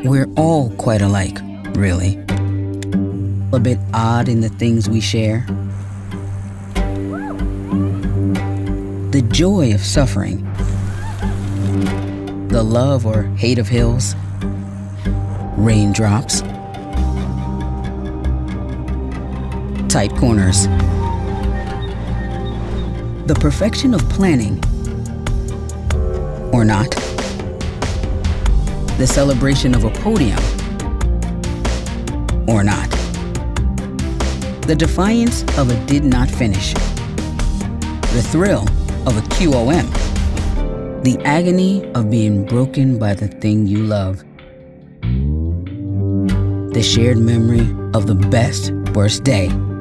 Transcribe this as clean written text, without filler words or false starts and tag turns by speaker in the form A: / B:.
A: We're all quite alike, really. A bit odd in the things we share. The joy of suffering. The love or hate of hills. Raindrops. Tight corners. The perfection of planning. Or not. The celebration of a podium. Or not. The defiance of a did not finish. The thrill of a QOM. The agony of being broken by the thing you love. The shared memory of the best, worst day.